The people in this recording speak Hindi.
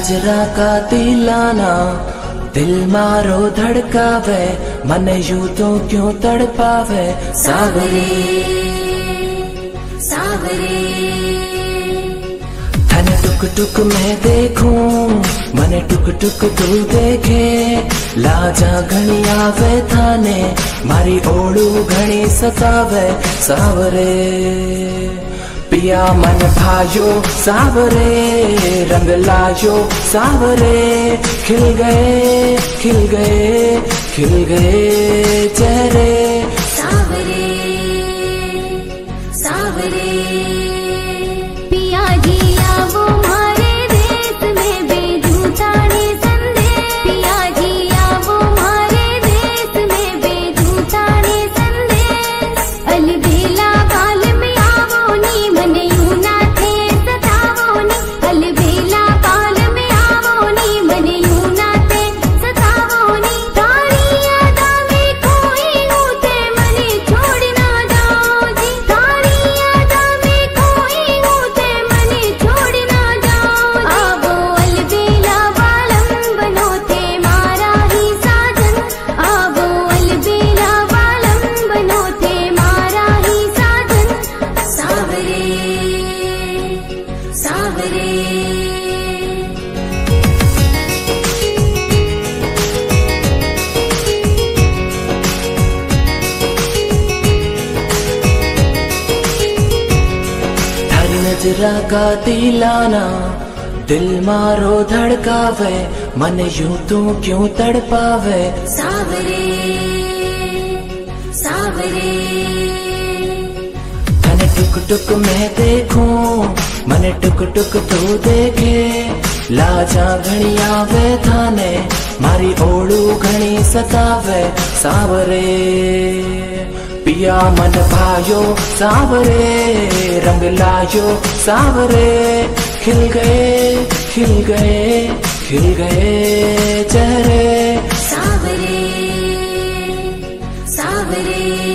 नजरा का दिलाना दिल मारो धड़कावे, मन यूं तो क्यों तड़पावे। सावरे सावरे तने टुक टुक मैं देखूं, मन टुक टुक तू देखे। लाजा घणी आवे थाने, मारी ओड़ू घणी सतावे। सावरे पिया मन भायो सावरे, रंग लायो सावरे। खिल गए खिल गए खिल गए चेहरे। सावरे सावरे पिया जिया वो मारे देश में बेजूताने संदेश। पिया जिया वो मारे देश में बेजूताने संदेश। अलबेला बाल में आवो नी, मन यूं ना थे सतावो नी। अलबेला बाल में आवो नी, मन यूं ना थे सतावो नी। तारी यादा में खोई हूँ ते मने छोड़ ना जाओ जी। तारी यादा में खोई हूँ ते मने छोड़ ना जाओ जी। आवो अलबेला बालम बनो थे मारा ही साजन। आवो अलबेला बालम बनो थे मारा ही साजन। सावरे सावरे थारी नजरा का दिलाना दिल मारो धड़कावे, मन यूं तो क्यों तड़पावे। सावरे सावरे तने टुक टुक मैं देखूं, मन टुक टुक तू देखे। लाजा घणी आवे थाने, मारी ओड़ू घणी सतावे। सावरे पिया मन भायो सावरे, रंग लायो सावरे। खिल गए खिल गए खिल गए चेहरे। सावरे सावरे